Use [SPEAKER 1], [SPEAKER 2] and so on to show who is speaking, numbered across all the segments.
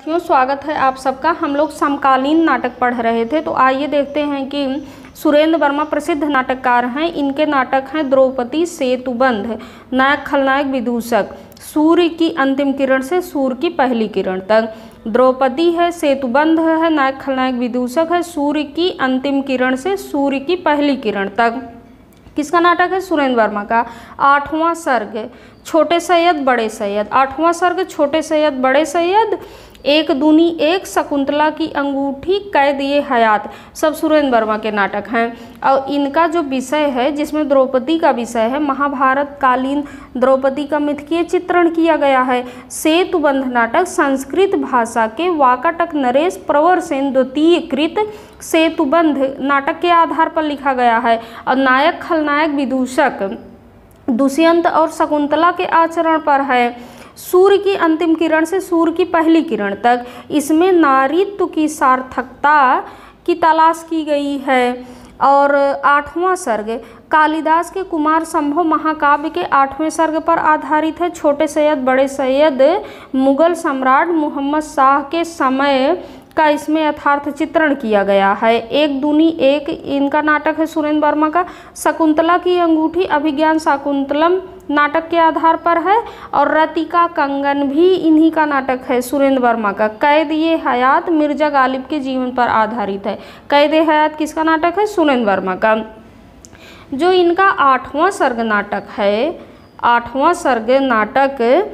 [SPEAKER 1] साथियों, स्वागत है आप सबका। हम लोग समकालीन नाटक पढ़ रहे थे, तो आइए देखते हैं कि सुरेंद्र वर्मा प्रसिद्ध नाटककार हैं। इनके नाटक हैं द्रौपदी, सेतुबंध, नायक खलनायक विदूषक, सूर्य की अंतिम किरण से सूर्य की पहली किरण तक। द्रौपदी है, सेतुबंध है, नायक खलनायक विदूषक है, सूर्य की अंतिम किरण से सूर्य की पहली किरण तक। किसका नाटक है? सुरेंद्र वर्मा का। 8वां सर्ग छोटे सैयद बड़े सैयद। 8वां सर्ग छोटे सैयद बड़े सैयद, एक दूनी एक, शकुंतला की अंगूठी, कैद ये हयात, सब सुरेंद्र वर्मा के नाटक हैं। और इनका जो विषय है, जिसमें द्रौपदी का विषय है, महाभारत कालीन द्रौपदी का मिथकीय चित्रण किया गया है। सेतुबंध नाटक संस्कृत भाषा के वाकाटक नरेश प्रवर सेन द्वितीय कृत सेतुबंध नाटक के आधार पर लिखा गया है। और नायक खलनायक विदूषक दुष्यंत और शकुंतला के आचरण पर है। सूर्य की अंतिम किरण से सूर्य की पहली किरण तक, इसमें नारीत्व की सार्थकता की तलाश की गई है। और 8वां सर्ग कालिदास के कुमार संभव महाकाव्य के 8वें सर्ग पर आधारित है। छोटे सैयद बड़े सैयद मुगल सम्राट मोहम्मद शाह के समय का इसमें यथार्थ चित्रण किया गया है। एक दूनी एक इनका नाटक है सुरेंद्र वर्मा का। शकुंतला की अंगूठी अभिज्ञान शाकुंतलम नाटक के आधार पर है। और रतिका कंगन भी इन्हीं का नाटक है सुरेंद्र वर्मा का। कैद ये हयात मिर्जा गालिब के जीवन पर आधारित है। कैद ए हयात किसका नाटक है? सुरेंद्र वर्मा का। जो इनका 8वां सर्ग नाटक है, 8वां सर्ग नाटक,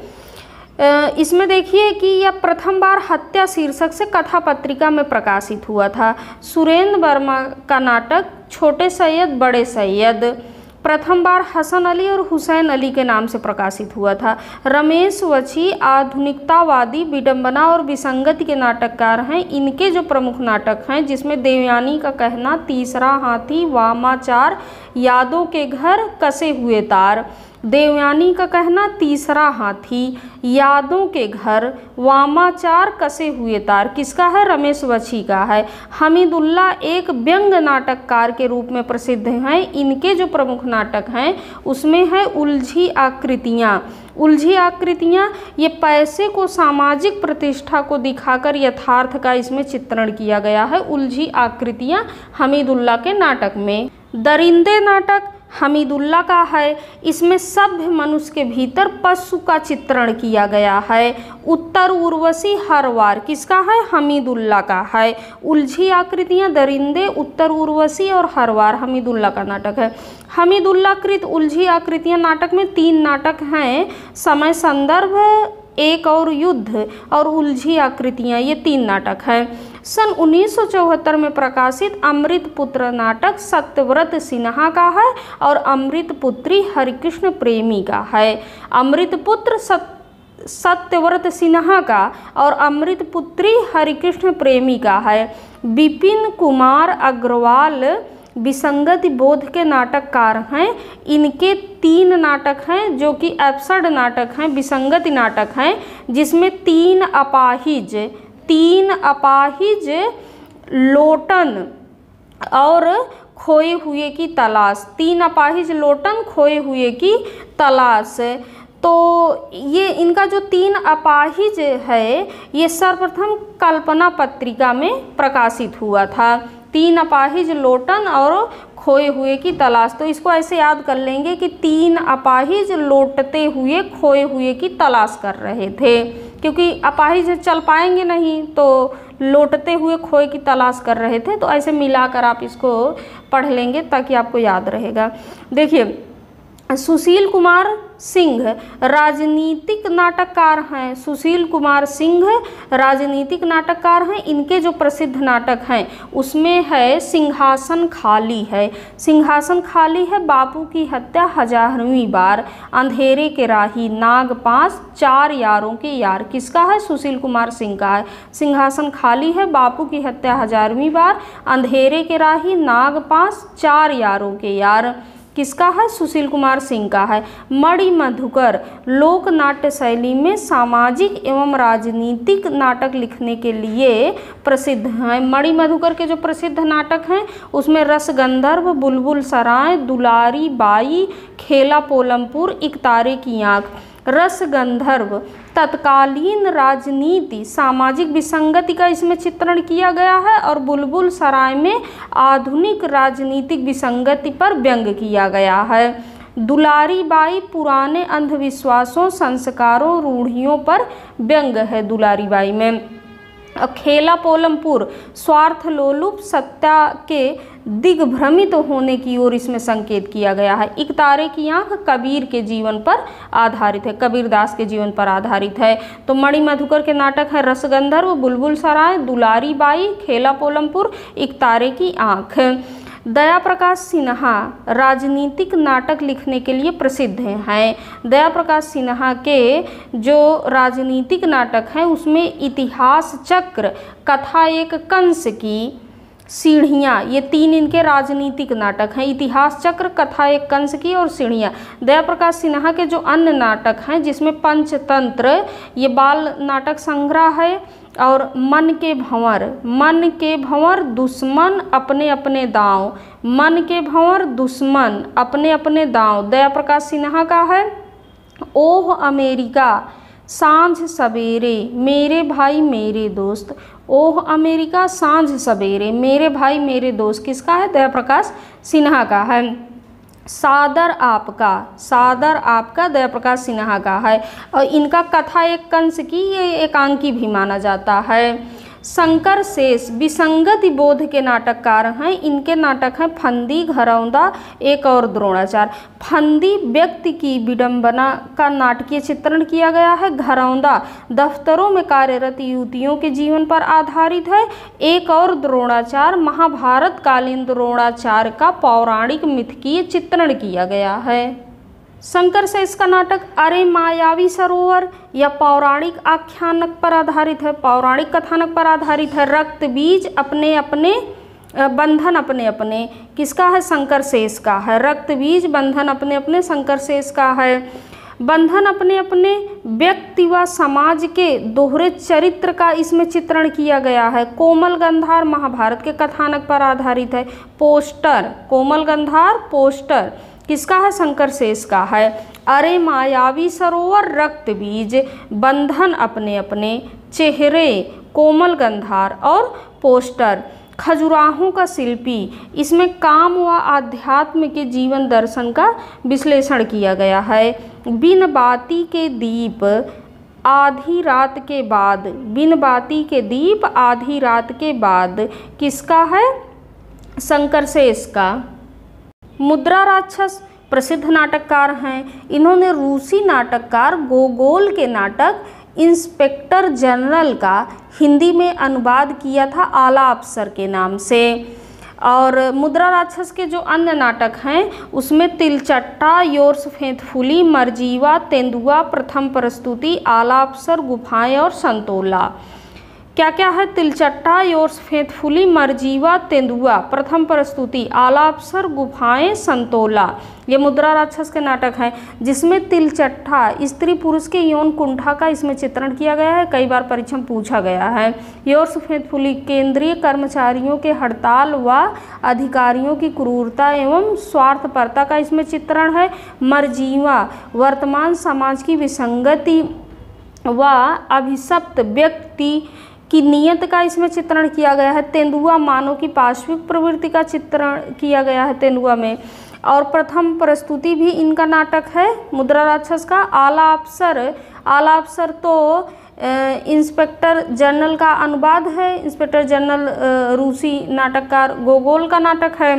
[SPEAKER 1] इसमें देखिए कि यह प्रथम बार हत्या शीर्षक से कथा पत्रिका में प्रकाशित हुआ था। सुरेंद्र वर्मा का नाटक छोटे सैयद बड़े सैयद प्रथम बार हसन अली और हुसैन अली के नाम से प्रकाशित हुआ था। रमेश वची आधुनिकतावादी, विडंबना और विसंगति के नाटककार हैं। इनके जो प्रमुख नाटक हैं, जिसमें देवयानी का कहना, तीसरा हाथी, वामाचार, यादों के घर, कसे हुए तार। देवयानी का कहना, तीसरा हाथी, यादों के घर, वामाचार, कसे हुए तार किसका है? रमेश वची का है। हमीदुल्ला एक व्यंग नाटककार के रूप में प्रसिद्ध हैं। इनके जो प्रमुख नाटक हैं उसमें है उलझी आकृतियाँ। उलझी आकृतियाँ ये पैसे को सामाजिक प्रतिष्ठा को दिखाकर यथार्थ का इसमें चित्रण किया गया है। उलझी आकृतियाँ हमीदुल्ला के नाटक में। दरिंदे नाटक हमीदुल्ला का है। इसमें सभ्य मनुष्य के भीतर पशु का चित्रण किया गया है। उत्तर उर्वशी हर वार किसका है? हमीदुल्ला का है। उलझी आकृतियाँ, दरिंदे, उत्तर उर्वशी और हर वार हमीदुल्ला का नाटक है। हमीदुल्ला कृत उलझी आकृतियाँ नाटक में 3 नाटक हैं। समय संदर्भ, एक और युद्ध और उलझी आकृतियाँ, ये 3 नाटक हैं। सन 1974 में प्रकाशित अमृत पुत्र नाटक सत्यव्रत सिन्हा का है और अमृत पुत्री हरिकृष्ण प्रेमी का है। अमृत पुत्र सत्यव्रत सिन्हा का और अमृत पुत्री हरिकृष्ण प्रेमी का है। विपिन कुमार अग्रवाल विसंगति बोध के नाटककार हैं। इनके 3 नाटक हैं जो कि एब्सर्ड नाटक हैं, विसंगति नाटक हैं, जिसमें 3 अपाहिज, लोटन और खोए हुए की तलाश। 3 अपाहिज, लोटन, खोए हुए की तलाश। तो ये इनका जो 3 अपाहिज है, ये सर्वप्रथम कल्पना पत्रिका में प्रकाशित हुआ था। 3 अपाहिज, लोटन और खोए हुए की तलाश। तो इसको ऐसे याद कर लेंगे कि 3 अपाहिज लोटते हुए खोए हुए की तलाश कर रहे थे, क्योंकि अपाहिज चल पाएंगे नहीं, तो लोटते हुए खोए की तलाश कर रहे थे। तो ऐसे मिलाकर आप इसको पढ़ लेंगे ताकि आपको याद रहेगा। देखिए, सुशील कुमार सिंह राजनीतिक नाटककार हैं। सुशील कुमार सिंह राजनीतिक नाटककार हैं। इनके जो प्रसिद्ध नाटक हैं उसमें है सिंहासन खाली है। सिंहासन खाली है, बापू की हत्या 1000वीं बार, अंधेरे के राही, नाग पास, 4 यारों के यार किसका है? सुशील कुमार सिंह का है। सिंहासन खाली है, बापू की हत्या 1000वीं बार, अंधेरे के राही, नाग पास, 4 यारों के यार किसका है? सुशील कुमार सिंह का है। मणि मधुकर लोक नाट्य शैली में सामाजिक एवं राजनीतिक नाटक लिखने के लिए प्रसिद्ध हैं। मणि मधुकर के जो प्रसिद्ध नाटक हैं उसमें रसगंधर्व, बुलबुल सराय, दुलारी बाई, खेला पोलमपुर, एक तारे की आँख। रस गंधर्व तत्कालीन राजनीति सामाजिक विसंगति का इसमें चित्रण किया गया है, और बुलबुल सराय में आधुनिक राजनीतिक विसंगति पर व्यंग किया गया है। दुलारी बाई पुराने अंधविश्वासों, संस्कारों, रूढ़ियों पर व्यंग है दुलारी बाई में। खेला पोलमपुर स्वार्थ लोलुप सत्ता के दिग्भ्रमित होने की ओर इसमें संकेत किया गया है। एक तारे की आंख कबीर के जीवन पर आधारित है, कबीरदास के जीवन पर आधारित है। तो मणि मधुकर के नाटक है रसगंधर्व, बुलबुल सराय, दुलारी बाई, खेला पोलमपुर, एक तारे की आंख। दया प्रकाश सिन्हा राजनीतिक नाटक लिखने के लिए प्रसिद्ध हैं। दया प्रकाश सिन्हा के जो राजनीतिक नाटक हैं उसमें इतिहास चक्र, कथा एक कंस की, सीढ़ियाँ, ये 3 इनके राजनीतिक नाटक हैं। इतिहास चक्र, कथा एक कंस की और सीढ़ियाँ। दया प्रकाश सिन्हा के जो अन्य नाटक हैं जिसमें पंचतंत्र, ये बाल नाटक संग्रह है, और मन के भंवर दुश्मन अपने अपने दांव, मन के भंवर दुश्मन अपने अपने दांव दया प्रकाश सिन्हा का है। ओह अमेरिका सांझ सवेरे मेरे भाई मेरे दोस्त, ओह अमेरिका सांझ सवेरे मेरे भाई मेरे दोस्त किसका है? दया प्रकाश सिन्हा का है। सादर आपका दया प्रकाश सिन्हा का है, और इनका कथा एक कंस की, ये एकांकी भी माना जाता है। शंकर शेष विसंगति बोध के नाटककार हैं। इनके नाटक हैं फंदी, घरौंदा, एक और द्रोणाचार। फंदी व्यक्ति की विडंबना का नाटकीय चित्रण किया गया है। घरौंदा दफ्तरों में कार्यरत युवतियों के जीवन पर आधारित है। एक और द्रोणाचार महाभारत कालीन द्रोणाचार का पौराणिक मिथकीय चित्रण किया गया है। शंकर शेष का नाटक अरे मायावी सरोवर या पौराणिक आख्यानक पर आधारित है, पौराणिक कथानक पर आधारित है। रक्त बीज अपने अपने बंधन अपने अपने किसका है? शंकर शेष का है। रक्त बीज बंधन अपने अपने शंकर शेष का है। बंधन अपने अपने व्यक्ति व समाज के दोहरे चरित्र का इसमें चित्रण किया गया है। कोमल गंधार महाभारत के कथानक पर आधारित है। पोस्टर कोमल गंधार पोस्टर किसका है? शंकर शेष का है। अरे मायावी सरोवर रक्त बीज बंधन अपने अपने चेहरे कोमल गंधार और पोस्टर। खजुराहों का शिल्पी इसमें काम व आध्यात्म के जीवन दर्शन का विश्लेषण किया गया है। बिन बाती के दीप आधी रात के बाद, बिन बाती के दीप आधी रात के बाद किसका है? शंकर शेष का। मुद्रा राक्षस प्रसिद्ध नाटककार हैं। इन्होंने रूसी नाटककार गोगोल के नाटक इंस्पेक्टर जनरल का हिंदी में अनुवाद किया था आला अफसर के नाम से। और मुद्रा राक्षस के जो अन्य नाटक हैं उसमें तिलचट्टा, योर्स फेंथफुली, मरजीवा, तेंदुआ, प्रथम प्रस्तुति, आला अफसर, गुफाएं और संतोला। क्या क्या है? तिलचट्टा, योर्स फेंथफुली, मरजीवा, तेंदुआ, प्रथम प्रस्तुति, आला अफसर, गुफाएं, संतोला। ये मुद्रा राक्षस के नाटक हैं जिसमें तिलचट्टा स्त्री पुरुष के यौन कुंठा का इसमें चित्रण किया गया है। कई बार परीक्षा में पूछा गया है। योर्स फेंथफुली केंद्रीय कर्मचारियों के हड़ताल व अधिकारियों की क्रूरता एवं स्वार्थपरता का इसमें चित्रण है। मरजीवा वर्तमान समाज की विसंगति व अभिशप्त व्यक्ति की नियत का इसमें चित्रण किया गया है। तेंदुआ मानव की पार्श्विक प्रवृत्ति का चित्रण किया गया है तेंदुआ में। और प्रथम प्रस्तुति भी इनका नाटक है मुद्रा राक्षस का। आला अफसर तो इंस्पेक्टर जनरल का अनुवाद है। इंस्पेक्टर जनरल रूसी नाटककार गोगोल का नाटक है।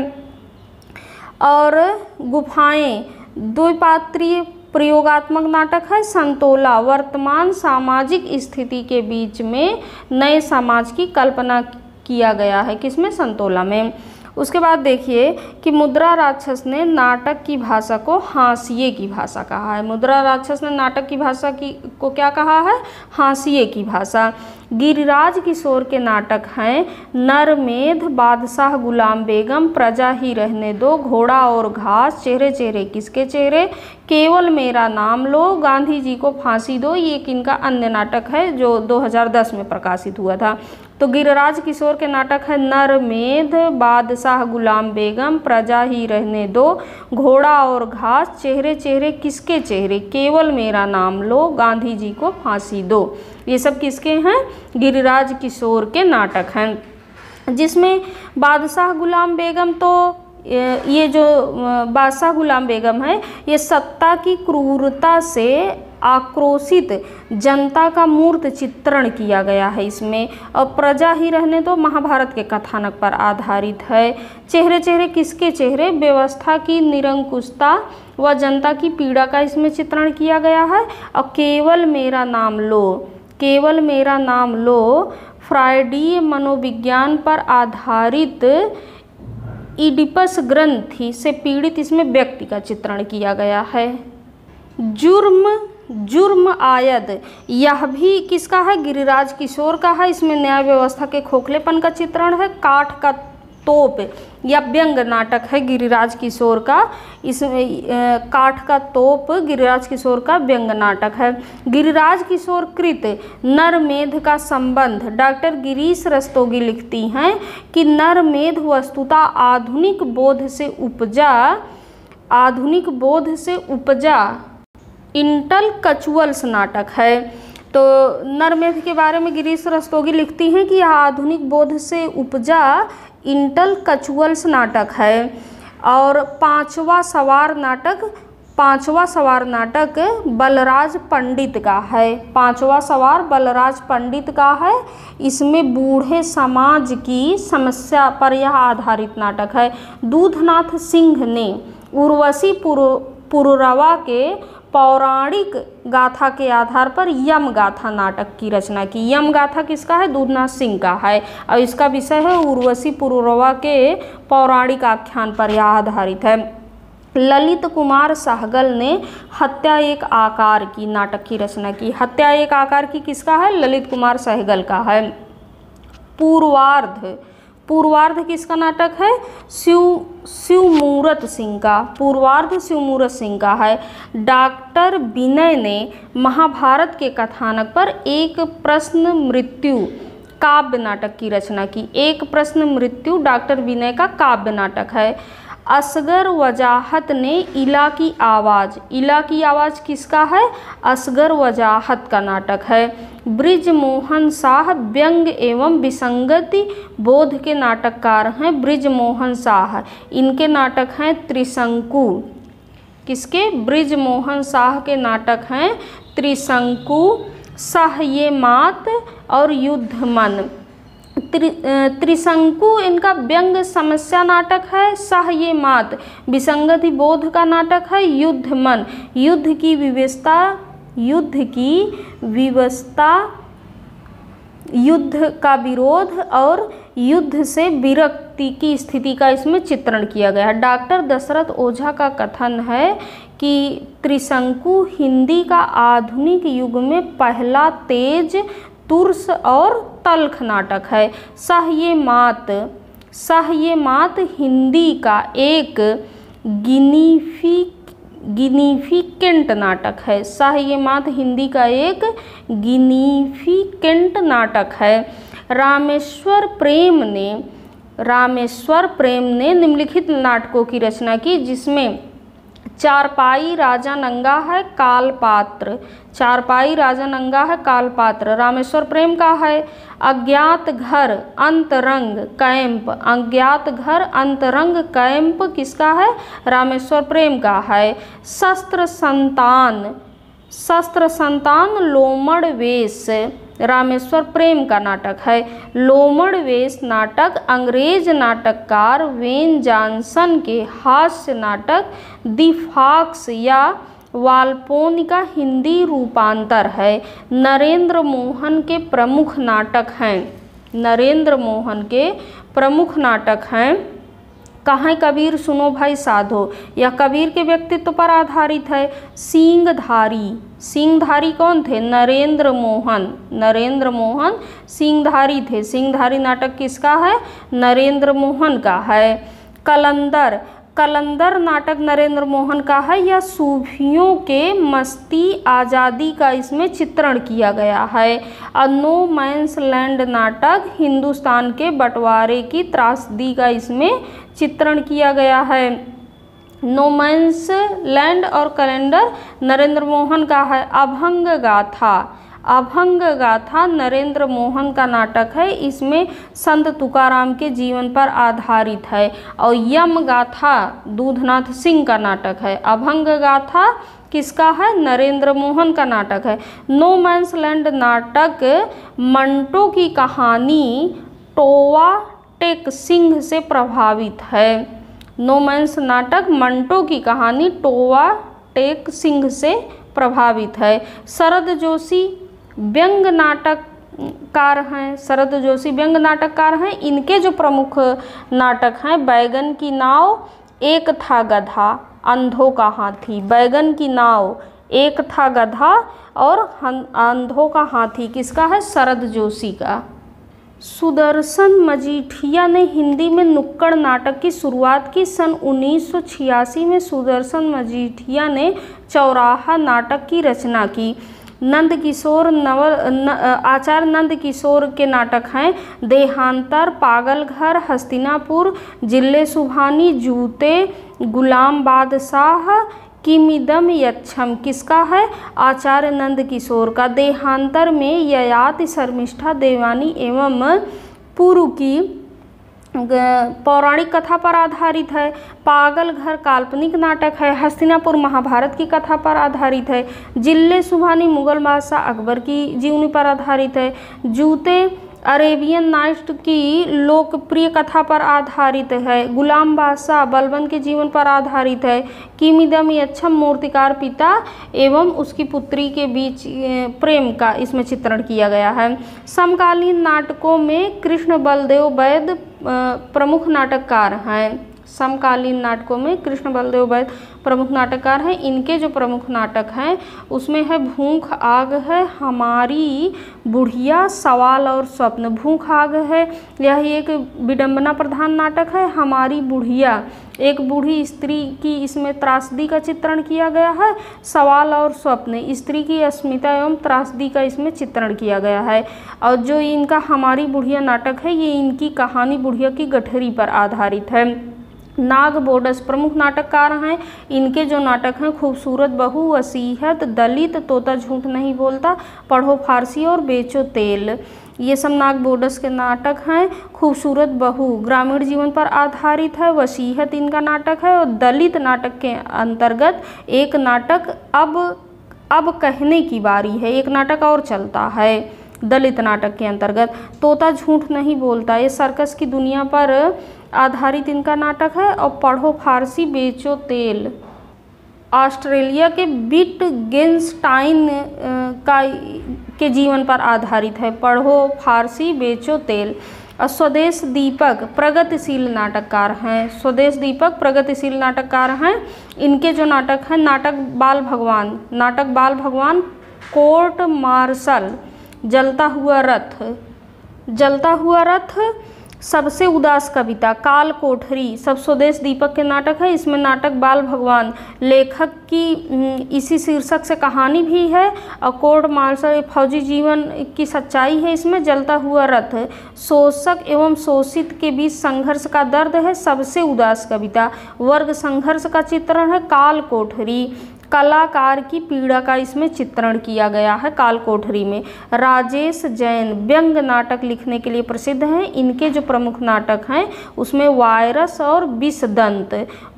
[SPEAKER 1] और गुफाएं द्विपात्रीय प्रयोगात्मक नाटक है। संतोला वर्तमान सामाजिक स्थिति के बीच में नए समाज की कल्पना किया गया है। किसमें? संतोला में। उसके बाद देखिए कि मुद्रा राक्षस ने नाटक की भाषा को हाशिए की भाषा कहा है। मुद्रा राक्षस ने नाटक की भाषा को क्या कहा है? हाशिए की भाषा। गिरिराज किशोर के नाटक हैं नरमेध, बादशाह गुलाम बेगम, प्रजा ही रहने दो, घोड़ा और घास, चेहरे चेहरे किसके चेहरे, केवल मेरा नाम लो, गांधी जी को फांसी दो। ये किनका अन्य नाटक है जो 2010 में प्रकाशित हुआ था। तो गिरिराज किशोर के नाटक है नरमेध, बादशाह गुलाम बेगम, प्रजा ही रहने दो, घोड़ा और घास, चेहरे चेहरे किसके चेहरे, केवल मेरा नाम लो, गांधी जी को फांसी दो। ये सब किसके हैं, गिरिराज किशोर के नाटक हैं। जिसमें बादशाह गुलाम बेगम, तो ये जो बादशाह गुलाम बेगम है ये सत्ता की क्रूरता से आक्रोशित जनता का मूर्त चित्रण किया गया है इसमें। और प्रजा ही रहने दो महाभारत के कथानक पर आधारित है। चेहरे चेहरे किसके चेहरे, व्यवस्था की निरंकुशता व जनता की पीड़ा का इसमें चित्रण किया गया है। और केवल मेरा नाम लो, केवल मेरा नाम लो फ्रायडीय मनोविज्ञान पर आधारित इडिपस ग्रंथि से पीड़ित इसमें व्यक्ति का चित्रण किया गया है। जुर्म आयद, यह भी किसका है, गिरिराज किशोर का है। इसमें न्याय व्यवस्था के खोखलेपन का चित्रण है। काठ का तोप या व्यंग नाटक है गिरिराज किशोर का। इसमें काठ का तोप गिरिराज किशोर का व्यंग नाटक है। गिरिराज किशोर कृत नरमेध का संबंध, डॉक्टर गिरीश रस्तोगी लिखती हैं कि नरमेध वस्तुतः आधुनिक बोध से उपजा इंटेलेक्चुअल्स नाटक है। तो नरमेध के बारे में गिरीश रस्तोगी लिखती हैं कि यह आधुनिक बोध से उपजा इंटेलेक्चुअल्स नाटक है। और पांचवा सवार नाटक बलराज पंडित का है। पांचवा सवार बलराज पंडित का है। इसमें बूढ़े समाज की समस्या पर यह आधारित नाटक है। दूधनाथ सिंह ने उर्वशी पुरुरवा के पौराणिक गाथा के आधार पर यम गाथा नाटक की रचना की। यम गाथा किसका है, दूधनाथ सिंह का है। और इसका विषय है उर्वशी पुरुरवा के पौराणिक आख्यान पर यह आधारित है। ललित कुमार सहगल ने हत्या एक आकार की नाटक की रचना की। हत्या एक आकार की किसका है, ललित कुमार सहगल का है। पूर्वार्ध किसका नाटक है, शिवमूरत सिंह का। पूर्वार्ध शिवमूरत सिंह का है। डॉक्टर विनय ने महाभारत के कथानक पर एक प्रश्न मृत्यु काव्य नाटक की रचना की। एक प्रश्न मृत्यु डॉक्टर विनय का काव्य नाटक है। असगर वजाहत ने इला की आवाज़ किसका है, असगर वजाहत का नाटक है। बृजमोहन शाह व्यंग एवं विसंगति बोध के नाटककार हैं। बृजमोहन शाह, इनके नाटक हैं त्रिशंकु। किसके, बृजमोहन शाह के नाटक हैं त्रिशंकु, सहयेमात और युद्धमन। त्रिशंकु इनका व्यंग समस्या नाटक है। सहयेमात विसंगति बोध का नाटक है। युद्धमन युद्ध की विवशता, युद्ध का विरोध और युद्ध से विरक्ति की स्थिति का इसमें चित्रण किया गया है। डॉक्टर दशरथ ओझा का कथन है कि त्रिशंकु हिंदी का आधुनिक युग में पहला तेज तुर्स और तल्ख नाटक है। सहयेमात हिंदी का एक गिनिफिकेंट नाटक है। सहयेमात हिंदी का एक गिनिफिकेंट नाटक है। रामेश्वर प्रेम ने निम्नलिखित नाटकों की रचना की, जिसमें चारपाई राजा नंगा है कालपात्र। चारपाई राजा नंगा है कालपात्र रामेश्वर प्रेम का है। अज्ञात घर अंतरंग कैंप, अज्ञात घर अंतरंग कैंप किसका है, रामेश्वर प्रेम का है। शस्त्र संतान लोमड़ वेश रामेश्वर प्रेम का नाटक है। लोमड़ वेश नाटक अंग्रेज नाटककार वेन जॉनसन के हास्य नाटक दी फॉक्स या वाल्पोन का हिंदी रूपांतर है। नरेंद्र मोहन के प्रमुख नाटक हैं। कहाँ कबीर सुनो भाई साधो, यह कबीर के व्यक्तित्व पर आधारित है। सींगधारी, सींगधारी कौन थे? नरेंद्र मोहन, नरेंद्र मोहन सींगधारी थे। सींगधारी नाटक किसका है? नरेंद्र मोहन का है। कलंदर, कलंदर नाटक नरेंद्र मोहन का है। यह सूफियों के मस्ती आज़ादी का इसमें चित्रण किया गया है। नो मैंस लैंड नाटक हिंदुस्तान के बंटवारे की त्रासदी का इसमें चित्रण किया गया है। नो मैंस लैंड और कैलेंडर नरेंद्र मोहन का है। अभंग गाथा, अभंग गाथा नरेंद्र मोहन का नाटक है। इसमें संत तुकाराम के जीवन पर आधारित है। और यम गाथा दूधनाथ सिंह का नाटक है। अभंग गाथा किसका है? नरेंद्र मोहन का नाटक है। नो मैंस लैंड नाटक मंटो की कहानी टोवा टेक सिंह से प्रभावित है। नो मैंस नाटक मंटो की कहानी टोवा टेक सिंह से प्रभावित है। शरद जोशी व्यंग नाटककार हैं। शरद जोशी व्यंग नाटककार हैं। इनके जो प्रमुख नाटक हैं बैगन की नाव, एक था गधा, अंधों का हाथी। बैगन की नाव, एक था गधा और अंधों का हाथी किसका है? शरद जोशी का। सुदर्शन मजीठिया ने हिंदी में नुक्कड़ नाटक की शुरुआत की। सन 1986 में सुदर्शन मजीठिया ने चौराहा नाटक की रचना की। नंद किशोर आचार्य नंद किशोर के नाटक हैं देहांतर, पागल घर, हस्तिनापुर, जिले सुभानी, जूते, गुलाम बादशाह, किमिदम यच्छम किसका है? आचार्य नंद किशोर का। देहांतर में ययाति शर्मिष्ठा देवानी एवं पुरु की पौराणिक कथा पर आधारित है। पागल घर काल्पनिक नाटक है। हस्तिनापुर महाभारत की कथा पर आधारित है। जिले सुभानी मुगल बादशाह अकबर की जीवनी पर आधारित है। जूते अरेबियन नाइट्स की लोकप्रिय कथा पर आधारित है। गुलाम बादशाह बलबन के जीवन पर आधारित है। किमिदम यच्छम मूर्तिकार पिता एवं उसकी पुत्री के बीच प्रेम का इसमें चित्रण किया गया है। समकालीन नाटकों में कृष्ण बलदेव वैद्य प्रमुख नाटककार हैं। समकालीन नाटकों में कृष्ण बलदेव वैद्य प्रमुख नाटककार हैं। इनके जो प्रमुख नाटक हैं उसमें है भूख आग है, हमारी बुढ़िया, सवाल और स्वप्न। भूख आग है यह एक विडंबना प्रधान नाटक है। हमारी बुढ़िया एक बूढ़ी स्त्री की इसमें त्रासदी का चित्रण किया गया है। सवाल और स्वप्न स्त्री की अस्मिता एवं त्रासदी का इसमें चित्रण किया गया है। और जो इनका हमारी बुढ़िया नाटक है ये इनकी कहानी बुढ़िया की गठरी पर आधारित है। नाग बोडस प्रमुख नाटककार हैं। इनके जो नाटक हैं खूबसूरत बहू, वसीयत, दलित, तोता झूठ नहीं बोलता, पढ़ो फारसी और बेचो तेल, ये सब नाग बोडस के नाटक हैं। खूबसूरत बहू ग्रामीण जीवन पर आधारित है। वसीयत इनका नाटक है। और दलित नाटक के अंतर्गत एक नाटक अब कहने की बारी है, एक नाटक और चलता है दलित नाटक के अंतर्गत। तोता झूठ नहीं बोलता ये सर्कस की दुनिया पर आधारित इनका नाटक है। और पढ़ो फारसी बेचो तेल ऑस्ट्रेलिया के विटगेन्स्टाइन के जीवन पर आधारित है। पढ़ो फारसी बेचो तेल। और स्वदेश दीपक प्रगतिशील नाटककार हैं। स्वदेश दीपक प्रगतिशील नाटककार हैं। इनके जो नाटक हैं नाटक बाल भगवान, नाटक बाल भगवान, कोर्ट मार्शल, जलता हुआ रथ, जलता हुआ रथ, सबसे उदास कविता, काल कोठरी सब स्वदेश दीपक के नाटक है। इसमें नाटक बाल भगवान लेखक की इसी शीर्षक से कहानी भी है। और कोर्ट मार्शल फौजी जीवन की सच्चाई है। इसमें जलता हुआ रथ शोषक एवं शोषित के बीच संघर्ष का दर्द है। सबसे उदास कविता वर्ग संघर्ष का चित्रण है। काल कोठरी कलाकार की पीड़ा का इसमें चित्रण किया गया है। काल कोठरी में राजेश जैन व्यंग नाटक लिखने के लिए प्रसिद्ध हैं। इनके जो प्रमुख नाटक हैं उसमें वायरस और विषदंत,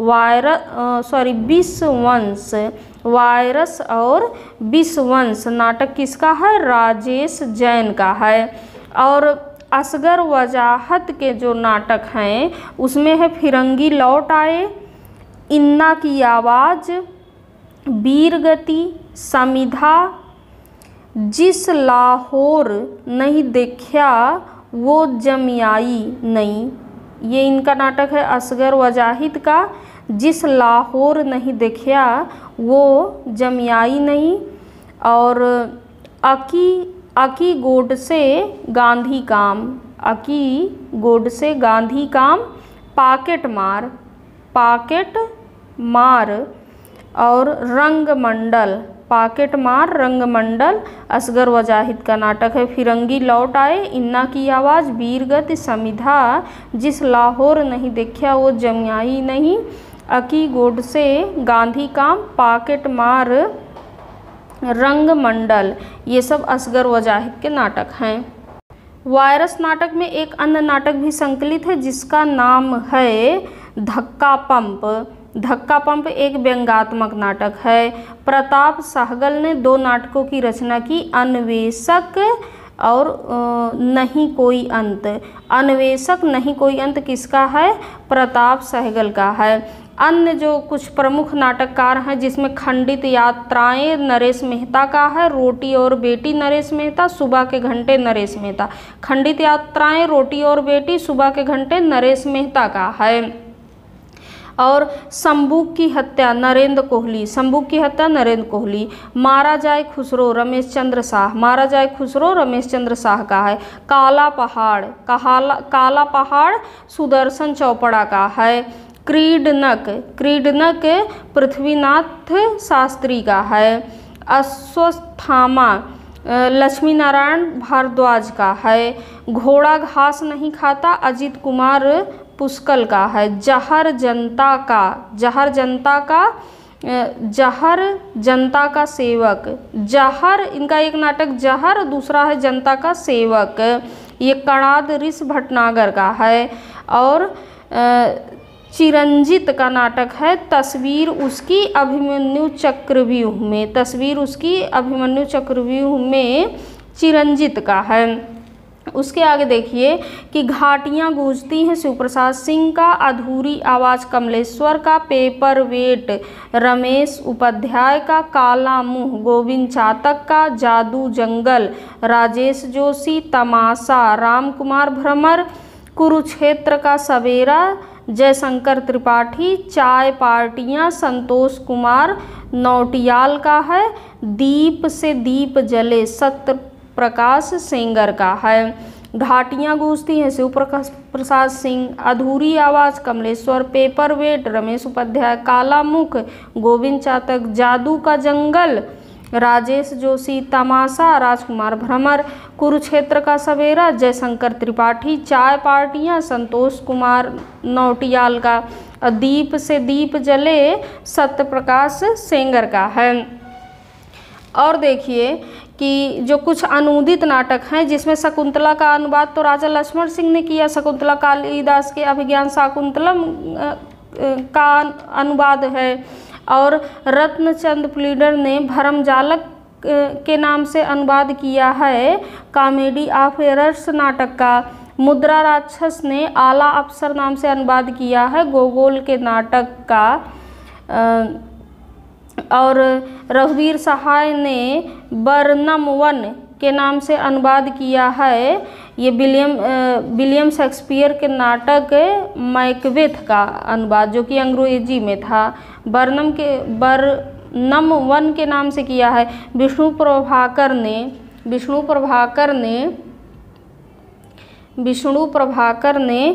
[SPEAKER 1] विषवंश, वायरस और विषवंश नाटक किसका है? राजेश जैन का है। और असगर वजाहत के जो नाटक हैं उसमें है फिरंगी लौट आए, इन्ना की आवाज़, वीरगति, समिधा, जिस लाहौर नहीं देखा वो जमियाई नहीं, ये इनका नाटक है असगर वजाहिद का। जिस लाहौर नहीं देखा वो जमियाई नहीं। और अकी गोड से गांधी काम, अकी गोड से गांधी काम, पाकेट मार और रंगमंडल, पाकेट मार रंगमंडल असगर वजाहिद का नाटक है। फिरंगी लौट आए, इन्ना की आवाज़, वीरगति समिधा, जिस लाहौर नहीं देखा वो जमियाई नहीं, अकी गोड से गांधी काम, पाकेट मार रंगमंडल, ये सब असगर वजाहिद के नाटक हैं। वायरस नाटक में एक अन्य नाटक भी संकलित है जिसका नाम है धक्का पंप। धक्का पंप एक व्यंग्यात्मक नाटक है। प्रताप सहगल ने 2 नाटकों की रचना की, अन्वेषक और नहीं कोई अंत। अन्वेषक नहीं कोई अंत किसका है? प्रताप सहगल का है। अन्य जो कुछ प्रमुख नाटककार हैं जिसमें खंडित यात्राएं नरेश मेहता का है, रोटी और बेटी नरेश मेहता, सुबह के घंटे नरेश मेहता। खंडित यात्राएं, रोटी और बेटी, सुबह के घंटे नरेश मेहता का है। और संबूक की हत्या नरेंद्र कोहली, संबूक की हत्या नरेंद्र कोहली। मारा जाए खुसरो रमेश चंद्र शाह, मारा जाए खुसरो रमेश चंद्र शाह का है। काला पहाड़ सुदर्शन चौपड़ा का है। क्रीडनक पृथ्वीनाथ शास्त्री का है। अश्वत्थामा लक्ष्मी नारायण भारद्वाज का है। घोड़ा घास नहीं खाता अजित कुमार पुष्कल का है। जहर जनता का सेवक, जहर इनका एक नाटक जहर, दूसरा है जनता का सेवक, ये कणाद ऋष भटनागर का है। और चिरंजित का नाटक है तस्वीर उसकी अभिमन्यु चक्रव्यूह में, तस्वीर उसकी अभिमन्यु चक्रव्यूह में चिरंजित का है। उसके आगे देखिए कि घाटियाँ गूंजती हैं शिवप्रसाद सिंह का, अधूरी आवाज़ कमलेश्वर का, पेपर वेट रमेश उपाध्याय का, काला मुंह गोविंद चातक का, जादू जंगल राजेश जोशी, तमाशा राम कुमार भ्रमर, कुरुक्षेत्र का सवेरा जयशंकर त्रिपाठी, चाय पार्टियाँ संतोष कुमार नौटियाल का है। दीप से दीप जले सत्य प्रकाश सेंगर का है। घाटियाँ गूंजती हैं शिव प्रसाद सिंह, अधूरी आवाज़ कमलेश्वर, पेपर वेट रमेश उपाध्याय, काला मुख गोविंद चातक, जादू का जंगल राजेश जोशी, तमाशा राजकुमार भ्रमर, कुरुक्षेत्र का सवेरा जयशंकर त्रिपाठी, चाय पार्टियाँ संतोष कुमार नौटियाल का, दीप से दीप जले सत्य प्रकाश सेंगर का है। और देखिए कि जो कुछ अनुदित नाटक हैं जिसमें शकुंतला का अनुवाद तो राजा लक्ष्मण सिंह ने किया, शकुंतला कालिदास के अभिज्ञान शाकुंतलम का अनुवाद है। और रत्नचंद प्लीडर ने भरमजालक के नाम से अनुवाद किया है कॉमेडी ऑफ एरर्स नाटक का। मुद्रा राक्षस ने आला अफसर नाम से अनुवाद किया है गोगोल के नाटक का। और रघुवीर सहाय ने बर्नम वन के नाम से अनुवाद किया है ये विलियम शेक्सपियर के नाटक मैकबेथ का अनुवाद, जो कि अंग्रेजी में था। बर्नम वन के नाम से किया है। विष्णु प्रभाकर ने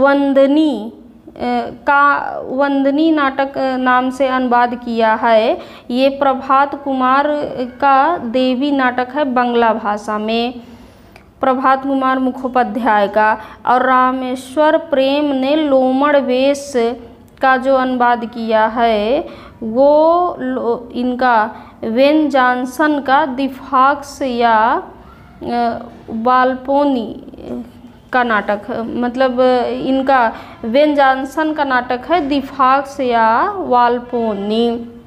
[SPEAKER 1] वंदनी नाटक नाम से अनुवाद किया है। ये प्रभात कुमार का देवी नाटक है बंगला भाषा में, प्रभात कुमार मुखोपाध्याय का। और रामेश्वर प्रेम ने लोमड़ वेश का जो अनुवाद किया है वो इनका वेन जॉनसन का दिफाक्स या वाल्पोनी का नाटक, मतलब इनका वेन जॉनसन का नाटक है दिफाक्स या वाल्पोनी।